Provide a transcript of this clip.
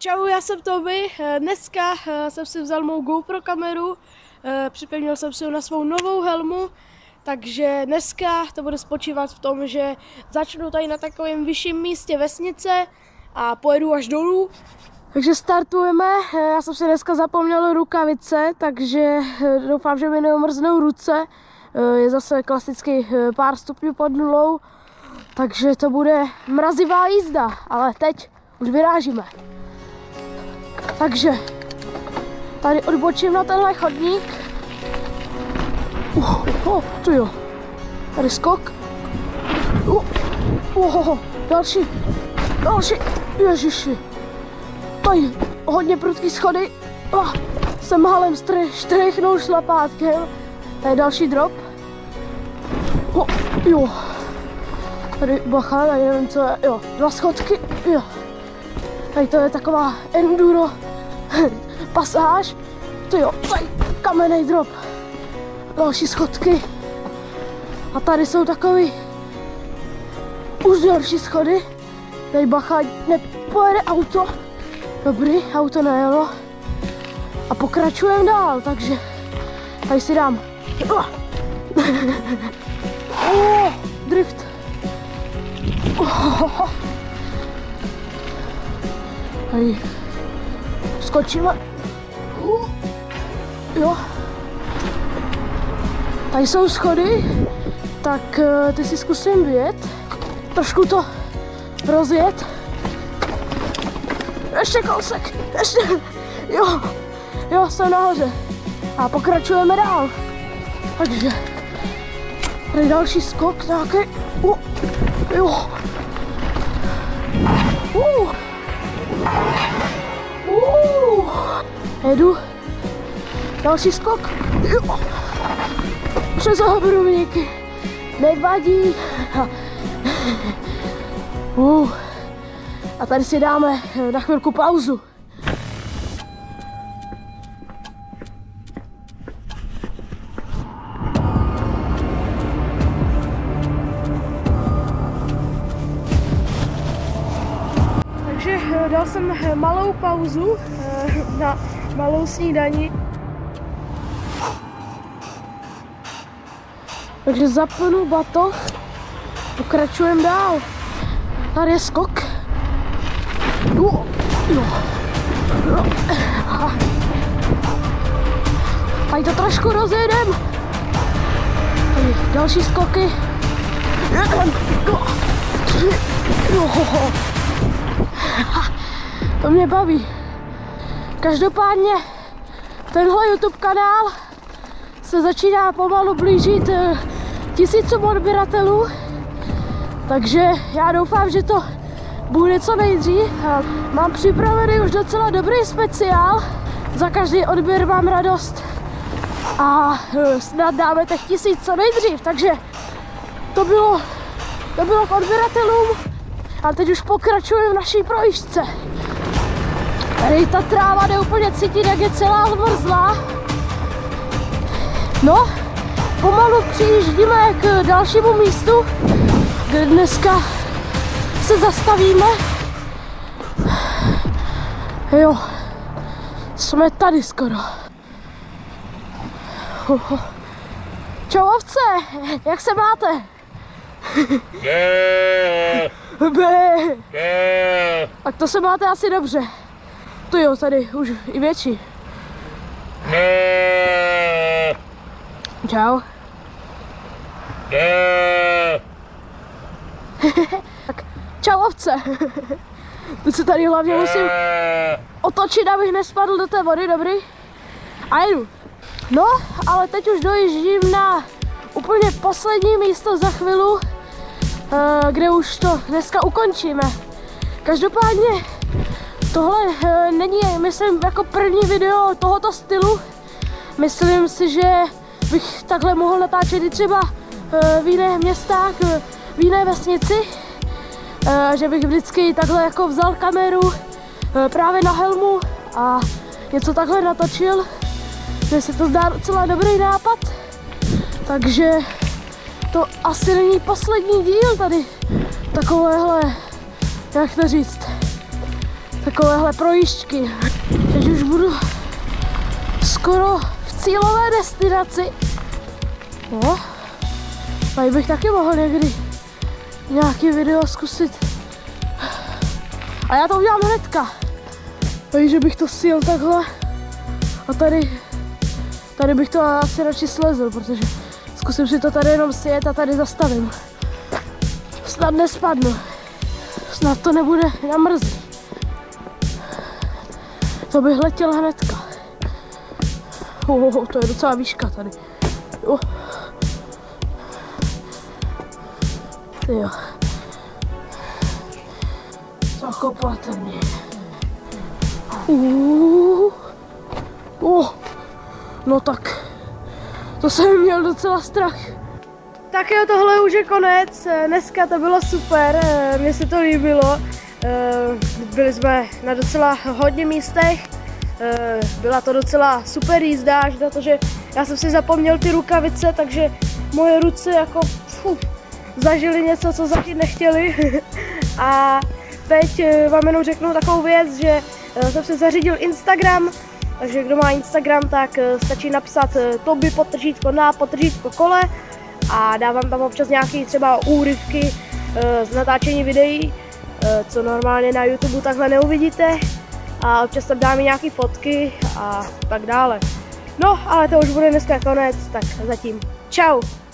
Čau, já jsem Toby. Dneska jsem si vzal mou GoPro kameru, připevnil jsem si ho na svou novou helmu, takže dneska to bude spočívat v tom, že začnu tady na takovém vyšším místě vesnice a pojedu až dolů. Takže startujeme. Já jsem si dneska zapomněl rukavice, takže doufám, že mi neumrznou ruce. Je zase klasicky pár stupňů pod nulou, takže to bude mrazivá jízda, ale teď už vyrážíme. Takže tady odbočím na tenhle chodník. To jo. Tady skok. Další. Ježiši. Tady hodně prudký schody. Jsem halem štrechnul šlapátkem. Tady další drop. Jo. Tady bacha, tady nevím co je. Jo, 2 schodky. Jo. Tady to je taková enduro pasáž. To jo, tady kamenný drop. Další schodky. A tady jsou takový už další schody. Tady bacha, nepojede auto. Dobrý, auto nejelo. A pokračujeme dál, takže tady si dám. Drift. Tady skočíme. Jo. Tady jsou schody, tak ty si zkusím vyjet. Trošku to rozjet. Ještě kousek. Ještě. Jo, jsem nahoře. A pokračujeme dál. Takže tady další skok nějaký. Jo. Jedu. Další skok. Jo. Přes ohromníky. Nevadí. A tady si dáme na chvilku pauzu. Takže dal jsem malou pauzu na malou snídani. Takže zapnu batoh, pokračujeme dál. Tady je skok. Jo. Tady to trošku rozjedem. Tady další skoky. 1, 2, 3. To mě baví. Každopádně tenhle YouTube kanál se začíná pomalu blížit 1000 odběratelů, takže já doufám, že to bude co nejdřív. Mám připravený už docela dobrý speciál, za každý odběr mám radost a snad dáme těch 1000 co nejdřív, takže to bylo k odběratelům a teď už pokračujeme v naší projížďce. Tady ta tráva jde úplně cítit, jak je celá zmrzlá. No, pomalu přijíždíme k dalšímu místu, kde dneska se zastavíme. Jo, jsme tady skoro. Čau ovce, jak se máte? Tak to se máte asi dobře. To jo, tady už i větší. Čau. Tak, čau ovce. Teď se tady hlavně musím otočit, abych nespadl do té vody, dobrý? A jedu. No, ale teď už dojíždím na úplně poslední místo za chvíli, kde už to dneska ukončíme. Každopádně tohle není, myslím, jako první video tohoto stylu. Myslím si, že bych takhle mohl natáčet i třeba v jiných městách, v jiné vesnici. Že bych vždycky takhle jako vzal kameru právě na helmu a něco takhle natočil. Mně se to zdá docela dobrý nápad. Takže to asi není poslední díl tady takovéhle, jak to říct, takovéhle projížďky. Teď už budu skoro v cílové destinaci. No, tady bych taky mohl někdy nějaký video zkusit. A já to udělám hnedka. Takže bych to sjel takhle. A tady bych to asi radši slezl, protože zkusím si to tady jenom sjet a tady zastavím. Snad nespadnu. Snad to nebude namrzlý. To bych letěl hnedka. To je docela výška tady. Jo. Zakopatený. No tak, to jsem měl docela strach. Tak jo, tohle už je konec. Dneska to bylo super, mně se to líbilo. Byli jsme na docela hodně místech. Byla to docela super jízda, až na to, že já jsem si zapomněl ty rukavice, takže moje ruce jako zažili něco, co zažít nechtěli. A teď vám jenom řeknu takovou věc, že jsem si zařídil Instagram, takže kdo má Instagram, tak stačí napsat Toby_na_kole a dávám tam občas nějaké třeba úryvky z natáčení videí, co normálně na YouTube takhle neuvidíte, a občas tam dám i nějaké fotky a tak dále. No, ale to už bude dneska konec, tak zatím čau!